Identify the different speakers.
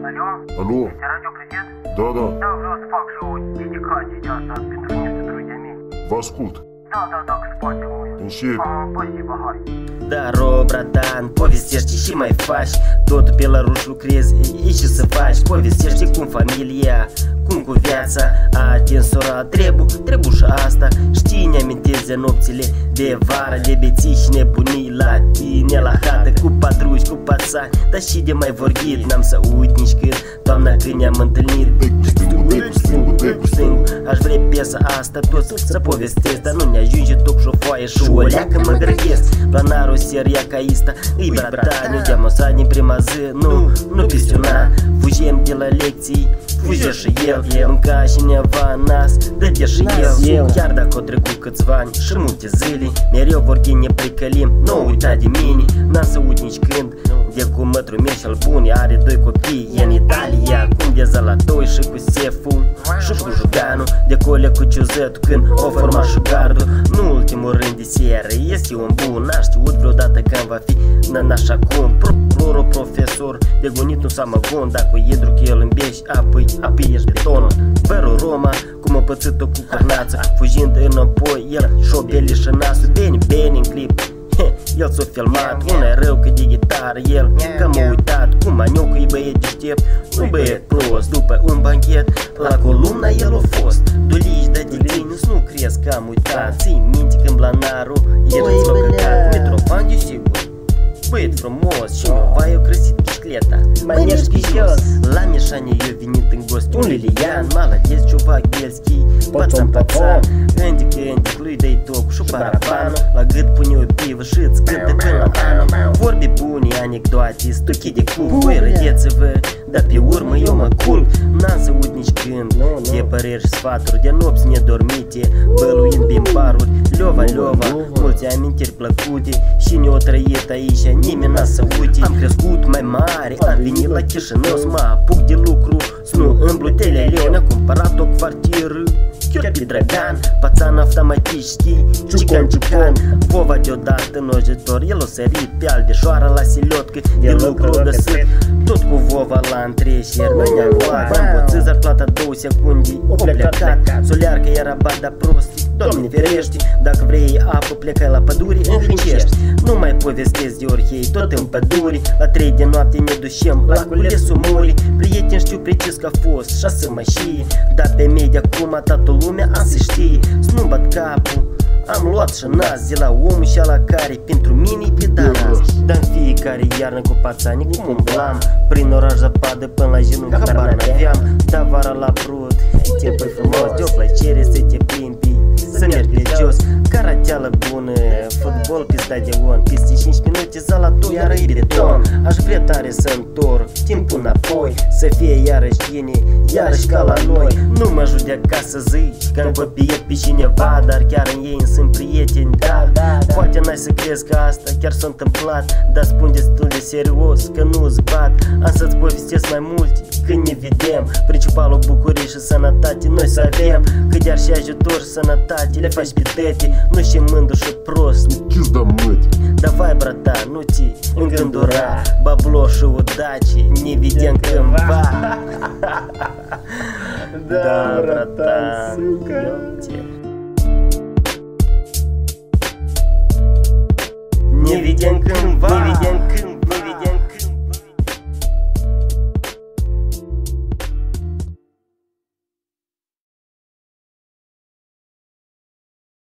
Speaker 1: Алло?
Speaker 2: Алло,
Speaker 1: Este Radio Prieten?
Speaker 2: da, da,
Speaker 1: Da, vreau să fac și o dedicație de asta pentru niște drui de mei.
Speaker 2: vă ascult.
Speaker 1: Da, dacă se poate mult.
Speaker 2: Înșir.
Speaker 1: Spasibo, hai.
Speaker 3: Da, bratan, povestești și mai faci. Totul pe la ruș lucrezi, e ce să faci. Povestește cum familia, cum cu viața a atins-ora trebu și asta. Știi, ne amintezi de nopțile de vară, de beții și nebunii la tine la hată, cu patruși, cu pațani, dar și de mai vorbit. N-am să uit nici când, toamna când ne-am întâlnit. Aș vrea piesa asta tot să povestesc, dar nu ne ajunge tot și o foaie și o leacă mă grăiesc. Planarul seria ca ista, îi bratan, eu de-am osat din prima zi, nu pisiona. Fugem de la lecții, fuge și el, mânca cineva nas, dă-te și el. Chiar dacă au trecut câțiva ani și multe zile, mereu vorbim, ne plicălim, nu uita de mine. N-am să uit nici când, de cu mătru meu și-al bun, are doi copii, e în Italia, cum de zalatoi și cu seful și cu juganul, de colea cu ciuzătul când o forma și gardul. Nu ultimul rând de seară, este un bun, n-a știut vreodată când va fi așa cum. Profesor, de gonit nu s-a măgon, dacă idru că el îmbești, apoi ești betonul. Vărul Roma, cum a pățit-o cu cornață, fugind înapoi, el și-o beli și nasul, beni în clip. El s-a filmat, una e rău că de gitară el, că m-a uitat, cum maniu că e băiet deștept, un băiet prost. După un banchet, la columna el a fost, dolici de tine, nu crezi că am uitat. Ții minte când blanarul, el îți l-a căcat, Mitrofan de sigur, băiet frumos și mi-o eu crăsit bicicleta. Mai ești pe jos, la Mișane eu venit în gost, un Lilian, malades, ciuvac, Bielski, pațan, indic, lui dă-i toc și parabanul, la gât pune o pivă și îți cântă până la anul. Vorbi bune, anecdoate, stuchi de cul, voi râdeți-vă, dar pe urmă eu mă culc. N-am să uit nici când, de păreri și sfaturi, de nopți nedormite, băluind prin baruri, Leova, mulți amintiri plăcute și ne-o trăit aici, nimeni n-a să uite. Am crescut mai mare, am venit la Chișinău să mă apuc de lucru, să nu îmblu de leu, ne-a cumpărat o kvartieră chiar pe Dragan, pațan автоматический, cican, Vova deodată nojitor, el o sărit pe Aldeșoara la селедcă, de lucru găsit, tot cu Vova la întreșeri. Noi ne-am luat, am poțit zarplata 2 secunde, o plecat, solearcă era bada prostii, Doamne ferești, dacă vrei apă plecai la pădure, învincești. Nu mai povestesc de orhei, tot în pădure, la 3 de noapte ne ducem la culesul murii. Prieteni știu precis că a fost 6 mașini, dar pe mei de acum toată lumea a să știe, să nu bat capul. Am luat și nas de la omul și la care pentru mine-i pedalas. Dar în fiecare iarnă cu pațanii cum umblam, prin oraș zăpadă până la genunchi habar n-aveam. Dar vara la brud, timpul frumos, de o plăcere să te plimbi, să mergi pe jos. Carateală bună, fotbal pe stadion, peste 5 minute zalatul iară e beton. Aș vrea tare să întorc timpul înapoi, să fie iarăși bine, iarăși ca la noi. Nu mă judeca să zici că-mi copiet pe cineva, dar chiar în ei sunt prieteni, da. Poate n-ai să crezi că asta chiar s-a întâmplat, dar spun destul de serios că nu-ți bat. Am să-ți povestesc mai multe când ne vedem, principalul bucurie și sănătate noi să avem, că chiar și ajutor și sănătate le faci pe tăte, nu și mândru și prost.
Speaker 2: Chis da măti.
Speaker 3: Давай, bratan, nu te îngândura, bablo și udaci, ne vedem cândva. Da, bratan, ne vedem cândva.